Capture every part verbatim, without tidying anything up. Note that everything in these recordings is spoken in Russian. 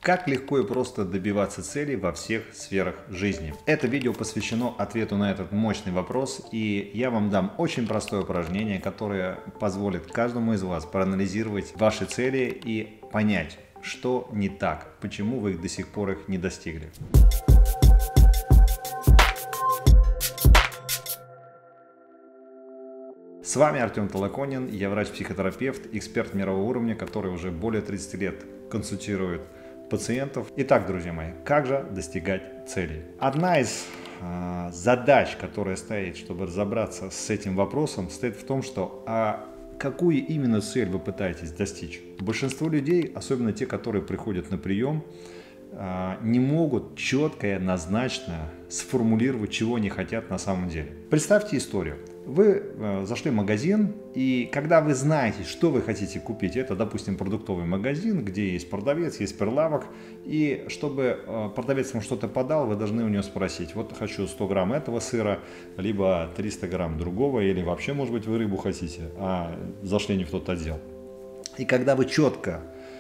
Как легко и просто добиваться целей во всех сферах жизни. Это видео посвящено ответу на этот мощный вопрос, и я вам дам очень простое упражнение, которое позволит каждому из вас проанализировать ваши цели и понять, что не так, почему вы до сих пор их не достигли. С вами Артем Толоконин, я врач-психотерапевт, эксперт мирового уровня, который уже более тридцати лет консультирует пациентов. Итак, друзья мои, как же достигать целей? Одна из э, задач, которая стоит, чтобы разобраться с этим вопросом, стоит в том, что а какую именно цель вы пытаетесь достичь? Большинство людей, особенно те, которые приходят на прием, э, не могут четко и однозначно сформулировать, чего они хотят на самом деле. Представьте историю. Вы э, зашли в магазин, и когда вы знаете, что вы хотите купить, это, допустим, продуктовый магазин, где есть продавец, есть прилавок, и чтобы э, продавец вам что-то подал, вы должны у него спросить: вот хочу сто грамм этого сыра, либо триста грамм другого, или вообще, может быть, вы рыбу хотите, а зашли не в тот отдел. И когда вы четко,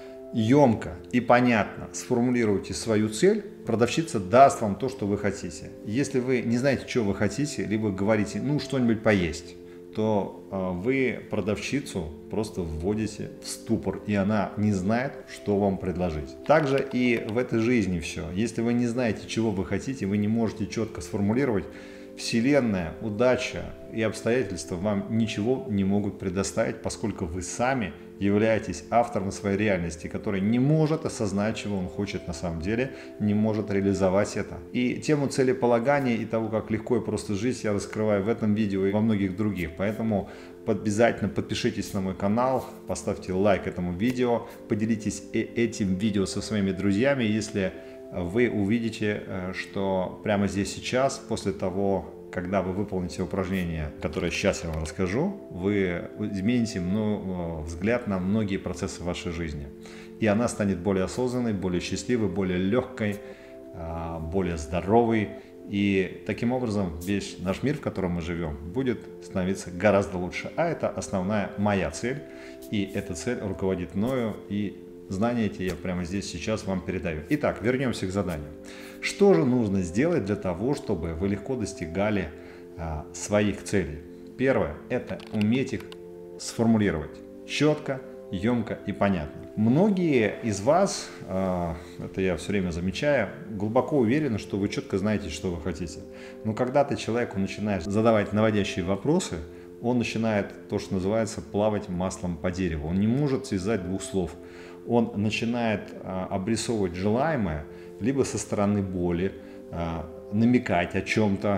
емко и понятно сформулируете свою цель, продавщица даст вам то, что вы хотите. Если вы не знаете, что вы хотите, либо говорите, ну, что-нибудь поесть, то э, вы продавщицу просто вводите в ступор, и она не знает, что вам предложить. Также и в этой жизни все. Если вы не знаете, чего вы хотите, вы не можете четко сформулировать, Вселенная, удача и обстоятельства вам ничего не могут предоставить, поскольку вы сами являетесь автором своей реальности, который не может осознать, чего он хочет на самом деле, не может реализовать это. И тему целеполагания и того, как легко и просто жить, я раскрываю в этом видео и во многих других. Поэтому обязательно подпишитесь на мой канал, поставьте лайк этому видео, поделитесь этим видео со своими друзьями, если вы увидите, что прямо здесь сейчас, после того, когда вы выполните упражнение, которое сейчас я вам расскажу, вы измените ну, взгляд на многие процессы в вашей жизни. И она станет более осознанной, более счастливой, более легкой, более здоровой. И таким образом весь наш мир, в котором мы живем, будет становиться гораздо лучше. А это основная моя цель. И эта цель руководит мною, и знания эти я прямо здесь сейчас вам передаю. Итак, вернемся к заданию. Что же нужно сделать для того, чтобы вы легко достигали а, своих целей? Первое – это уметь их сформулировать четко, емко и понятно. Многие из вас, а, это я все время замечаю, глубоко уверены, что вы четко знаете, что вы хотите. Но когда ты человеку начинаешь задавать наводящие вопросы, он начинает то, что называется, плавать маслом по дереву. Он не может связать двух слов. Он начинает а, обрисовывать желаемое либо со стороны боли, а, намекать о чем-то.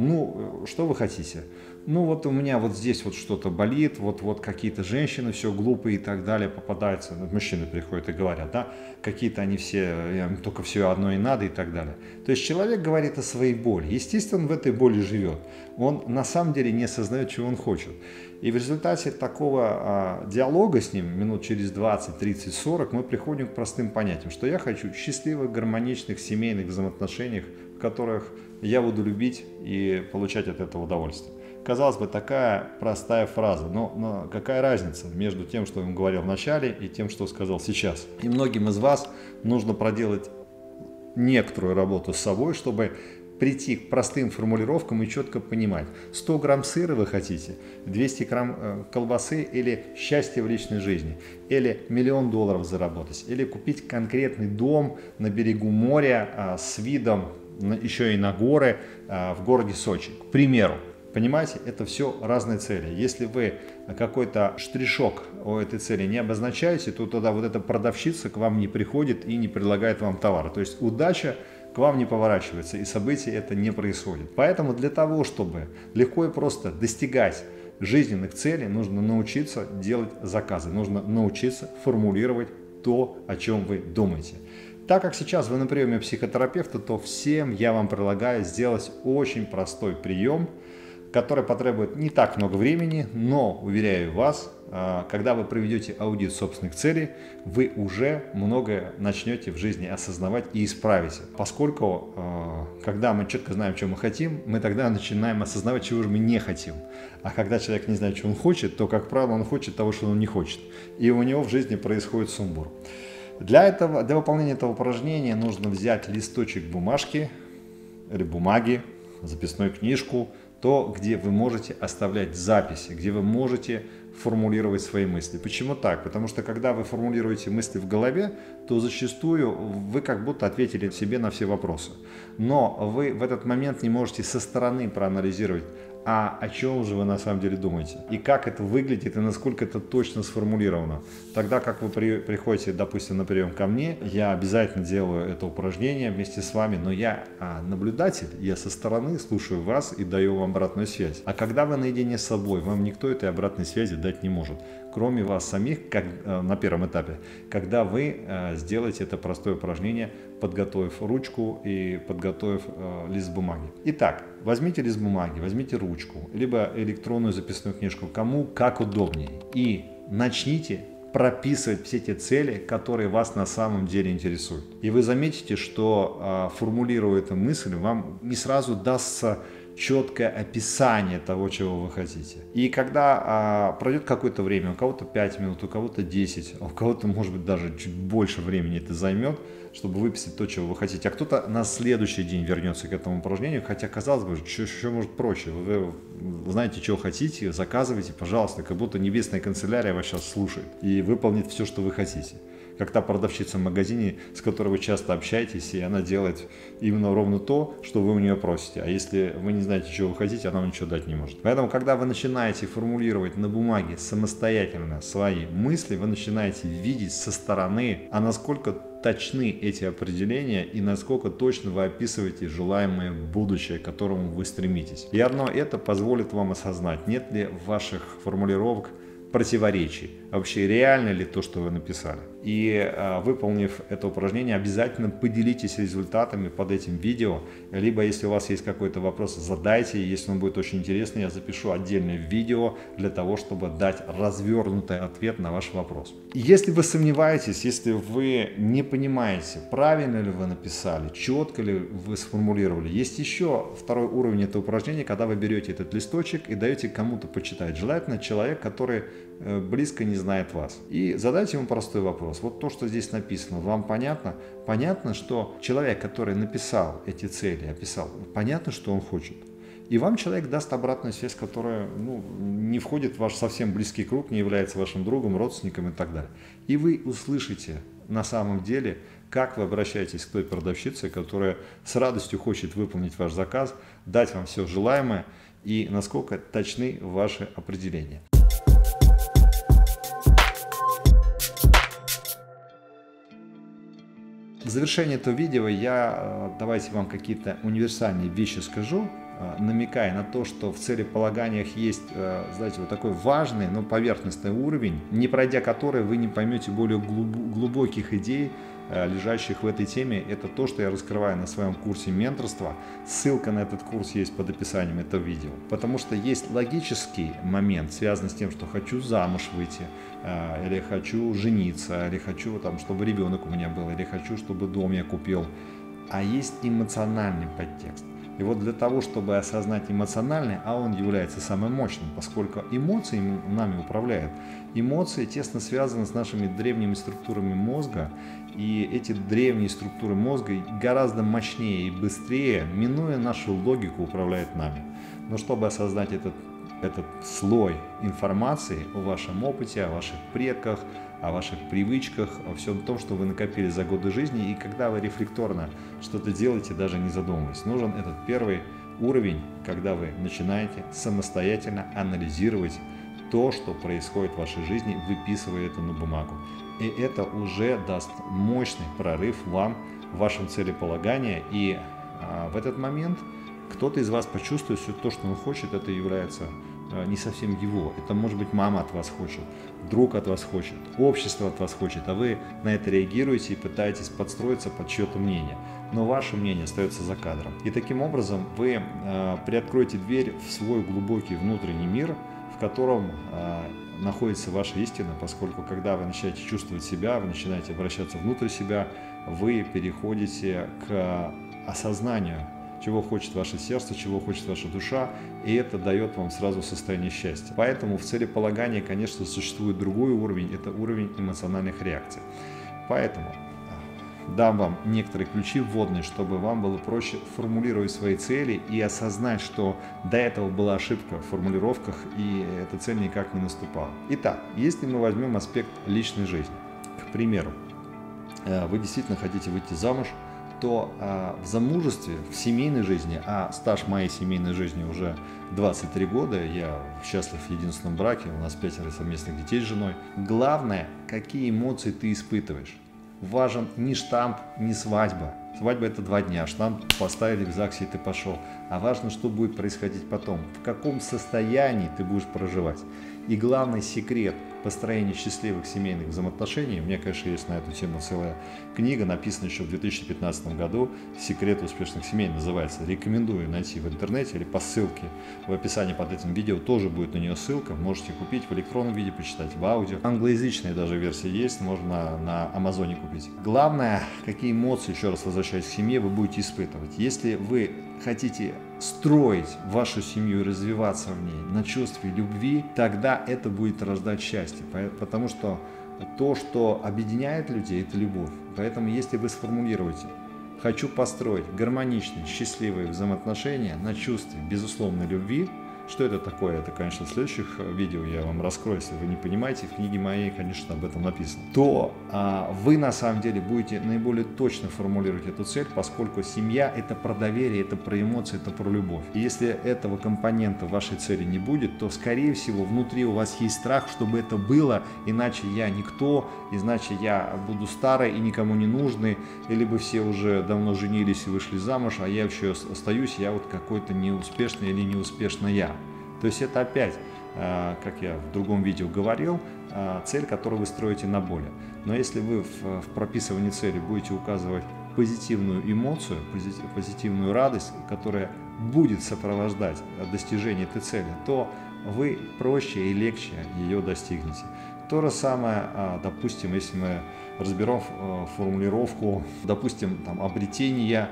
Ну, что вы хотите? Ну, вот у меня вот здесь вот что-то болит, вот, вот какие-то женщины все глупые и так далее попадаются. Мужчины приходят и говорят, да, какие-то они все, только все одно и надо и так далее. То есть человек говорит о своей боли. Естественно, он в этой боли живет. Он на самом деле не осознает, чего он хочет. И в результате такого а, диалога с ним, минут через двадцать, тридцать, сорок, мы приходим к простым понятиям, что я хочу счастливых, гармоничных, семейных взаимоотношениях, в которых я буду любить и получать от этого удовольствие. Казалось бы, такая простая фраза, но, но какая разница между тем, что я вам говорил в начале, и тем, что сказал сейчас? И многим из вас нужно проделать некоторую работу с собой, чтобы прийти к простым формулировкам и четко понимать, сто грамм сыра вы хотите, двести грамм колбасы или счастье в личной жизни, или миллион долларов заработать, или купить конкретный дом на берегу моря с видом еще и на горы в городе Сочи, к примеру. Понимаете, это все разные цели. Если вы какой-то штришок у этой цели не обозначаете, то тогда вот эта продавщица к вам не приходит и не предлагает вам товар. То есть удача к вам не поворачивается, и событий это не происходит. Поэтому для того, чтобы легко и просто достигать жизненных целей, нужно научиться делать заказы, нужно научиться формулировать то, о чем вы думаете. Так как сейчас вы на приеме психотерапевта, то всем я вам предлагаю сделать очень простой прием, который потребует не так много времени, но, уверяю вас, когда вы проведете аудит собственных целей, вы уже многое начнете в жизни осознавать и исправите. Поскольку, когда мы четко знаем, что мы хотим, мы тогда начинаем осознавать, чего же мы не хотим. А когда человек не знает, что он хочет, то, как правило, он хочет того, что он не хочет. И у него в жизни происходит сумбур. Для этого, для выполнения этого упражнения нужно взять листочек бумажки или бумаги, записную книжку, то, где вы можете оставлять записи, где вы можете формулировать свои мысли. Почему так? Потому что когда вы формулируете мысли в голове, то зачастую вы как будто ответили себе на все вопросы. Но вы в этот момент не можете со стороны проанализировать, а о чем же вы на самом деле думаете, и как это выглядит, и насколько это точно сформулировано. Тогда как вы при, приходите, допустим, на прием ко мне, я обязательно делаю это упражнение вместе с вами, но я а, наблюдатель, я со стороны слушаю вас и даю вам обратную связь. А когда вы наедине с собой, вам никто этой обратной связи дать не может, кроме вас самих, как э, на первом этапе, когда вы э, сделаете это простое упражнение, подготовив ручку и подготовив э, лист бумаги. Итак, возьмите лист бумаги, возьмите ручку, либо электронную записную книжку, кому как удобнее, и начните прописывать все те цели, которые вас на самом деле интересуют. И вы заметите, что э, формулируя эту мысль, вам не сразу дастся четкое описание того, чего вы хотите. И когда а, пройдет какое-то время, у кого-то пять минут, у кого-то десять, а у кого-то, может быть, даже чуть больше времени это займет, чтобы выписать то, чего вы хотите. А кто-то на следующий день вернется к этому упражнению, хотя, казалось бы, что, что может проще. Вы, вы знаете, чего хотите, заказывайте, пожалуйста, как будто небесная канцелярия вас сейчас слушает и выполнит все, что вы хотите. Как та продавщица в магазине, с которой вы часто общаетесь, и она делает именно ровно то, что вы у нее просите. А если вы не знаете, чего вы хотите, она вам ничего дать не может. Поэтому, когда вы начинаете формулировать на бумаге самостоятельно свои мысли, вы начинаете видеть со стороны, а насколько точны эти определения и насколько точно вы описываете желаемое будущее, к которому вы стремитесь. И одно это позволит вам осознать, нет ли ваших формулировок противоречий, вообще реально ли то, что вы написали. И э, выполнив это упражнение, обязательно поделитесь результатами под этим видео, либо если у вас есть какой-то вопрос, задайте, если он будет очень интересный, я запишу отдельное видео для того, чтобы дать развернутый ответ на ваш вопрос. Если вы сомневаетесь, если вы не понимаете, правильно ли вы написали, четко ли вы сформулировали, есть еще второй уровень этого упражнения, когда вы берете этот листочек и даете кому-то почитать, желательно человек, который близко не знает вас. И задайте ему простой вопрос. Вот то, что здесь написано, вам понятно? Понятно, что человек, который написал эти цели, описал, понятно, что он хочет. И вам человек даст обратную связь, которая ну, не входит в ваш совсем близкий круг, не является вашим другом, родственником и так далее. И вы услышите на самом деле, как вы обращаетесь к той продавщице, которая с радостью хочет выполнить ваш заказ, дать вам все желаемое и насколько точны ваши определения. В завершение этого видео я давайте вам какие-то универсальные вещи скажу, намекая на то, что в целеполаганиях есть, знаете, вот такой важный, но поверхностный уровень, не пройдя который вы не поймете более глубоких идей, лежащих в этой теме. Это то, что я раскрываю на своем курсе менторства. Ссылка на этот курс есть под описанием этого видео. Потому что есть логический момент, связанный с тем, что хочу замуж выйти, или хочу жениться, или хочу, там, чтобы ребенок у меня был, или хочу, чтобы дом я купил. А есть эмоциональный подтекст. И вот для того, чтобы осознать эмоциональный, а он является самым мощным, поскольку эмоции нами управляют. Эмоции тесно связаны с нашими древними структурами мозга, и эти древние структуры мозга гораздо мощнее и быстрее, минуя нашу логику, управляют нами. Но чтобы осознать этот, этот слой информации о вашем опыте, о ваших предках, о ваших привычках, о всем том, что вы накопили за годы жизни, и когда вы рефлекторно что-то делаете, даже не задумываясь. Нужен этот первый уровень, когда вы начинаете самостоятельно анализировать то, что происходит в вашей жизни, выписывая это на бумагу. И это уже даст мощный прорыв вам в вашем целеполагании, и а, в этот момент кто-то из вас почувствует, что то, что он хочет, это является не совсем его. Это может быть мама от вас хочет, друг от вас хочет, общество от вас хочет, а вы на это реагируете и пытаетесь подстроиться под чье-то мнение. Но ваше мнение остается за кадром. И таким образом вы э, приоткроете дверь в свой глубокий внутренний мир, в котором э, находится ваша истина, поскольку когда вы начинаете чувствовать себя, вы начинаете обращаться внутрь себя, вы переходите к осознанию, чего хочет ваше сердце, чего хочет ваша душа, и это дает вам сразу состояние счастья. Поэтому в целеполагании, конечно, существует другой уровень, это уровень эмоциональных реакций. Поэтому дам вам некоторые ключи вводные, чтобы вам было проще формулировать свои цели и осознать, что до этого была ошибка в формулировках и эта цель никак не наступала. Итак, если мы возьмем аспект личной жизни, к примеру, вы действительно хотите выйти замуж, то в замужестве, в семейной жизни, а стаж моей семейной жизни уже двадцать три года, я счастлив в единственном браке, у нас пятеро совместных детей с женой, главное, какие эмоции ты испытываешь. Важен не штамп, не свадьба. Свадьба — это два дня, штамп поставили в ЗАГСе и ты пошел. А важно, что будет происходить потом, в каком состоянии ты будешь проживать. И главный секрет построения счастливых семейных взаимоотношений, у меня, конечно, есть на эту тему целая книга, написана еще в две тысячи пятнадцатом году, «Секрет успешных семей» называется. Рекомендую найти в интернете или по ссылке в описании под этим видео, тоже будет на нее ссылка, можете купить в электронном виде, почитать в аудио. Англоязычная даже версия есть, можно на Амазоне купить. Главное, какие эмоции, еще раз возвращаясь к семье, вы будете испытывать. Если вы хотите строить вашу семью и развиваться в ней на чувстве любви, тогда это будет рождать счастье, потому что то, что объединяет людей, это любовь. Поэтому если вы сформулируете: хочу построить гармоничные, счастливые взаимоотношения на чувстве безусловной любви. Что это такое? Это, конечно, в следующих видео я вам раскрою, если вы не понимаете, в книге моей, конечно, об этом написано. То а, вы на самом деле будете наиболее точно формулировать эту цель, поскольку семья — это про доверие, это про эмоции, это про любовь. И если этого компонента вашей цели не будет, то, скорее всего, внутри у вас есть страх, чтобы это было, иначе я никто, иначе я буду старый и никому не нужный, или бы все уже давно женились и вышли замуж, а я еще остаюсь, я вот какой-то неуспешный или неуспешная. То есть это опять, как я в другом видео говорил, цель, которую вы строите на боли. Но если вы в прописывании цели будете указывать позитивную эмоцию, позитивную радость, которая будет сопровождать достижение этой цели, то вы проще и легче ее достигнете. То же самое, допустим, если мы разберем формулировку, допустим, там, обретения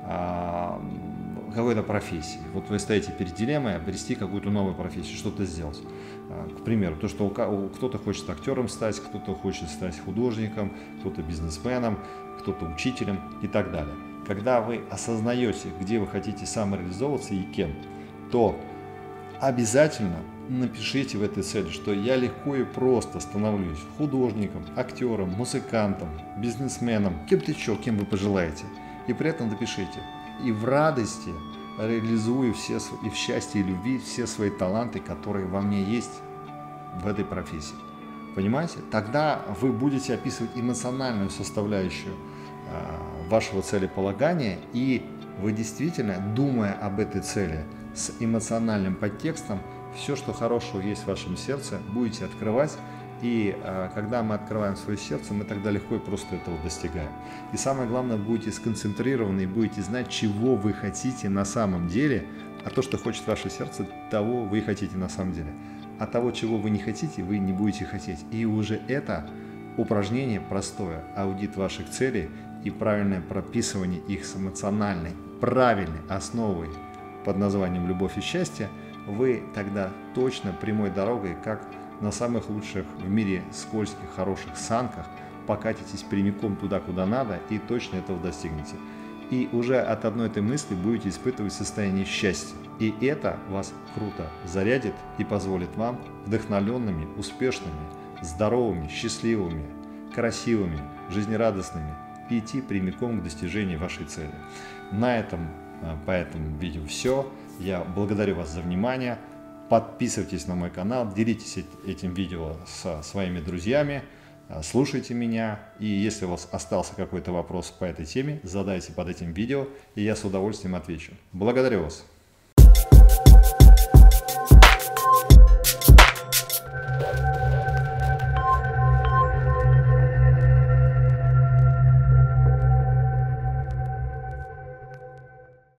какой-то профессии. Вот вы стоите перед дилеммой обрести какую-то новую профессию, что-то сделать. К примеру, то, что кто-то хочет актером стать, кто-то хочет стать художником, кто-то бизнесменом, кто-то учителем и так далее. Когда вы осознаете, где вы хотите самореализовываться и кем, то обязательно напишите в этой цели, что я легко и просто становлюсь художником, актером, музыкантом, бизнесменом, кем-то еще, кем вы пожелаете. И при этом напишите: и в радости реализую все, и в счастье и любви все свои таланты, которые во мне есть в этой профессии. Понимаете? Тогда вы будете описывать эмоциональную составляющую э, вашего целеполагания, и вы действительно, думая об этой цели с эмоциональным подтекстом, все, что хорошего есть в вашем сердце, будете открывать. И э, когда мы открываем свое сердце, мы тогда легко и просто этого достигаем. И самое главное, будете сконцентрированы и будете знать, чего вы хотите на самом деле, а то, что хочет ваше сердце, того вы хотите на самом деле. А того, чего вы не хотите, вы не будете хотеть. И уже это упражнение простое, аудит ваших целей и правильное прописывание их с эмоциональной, правильной основой под названием «Любовь и счастье», вы тогда точно прямой дорогой, как на самых лучших в мире скользких, хороших санках, покатитесь прямиком туда, куда надо, и точно этого достигнете. И уже от одной этой мысли будете испытывать состояние счастья. И это вас круто зарядит и позволит вам вдохновленными, успешными, здоровыми, счастливыми, красивыми, жизнерадостными идти прямиком к достижению вашей цели. На этом, по этому видео все. Я благодарю вас за внимание. Подписывайтесь на мой канал, делитесь этим видео со своими друзьями, слушайте меня. И если у вас остался какой-то вопрос по этой теме, задайте под этим видео, и я с удовольствием отвечу. Благодарю вас.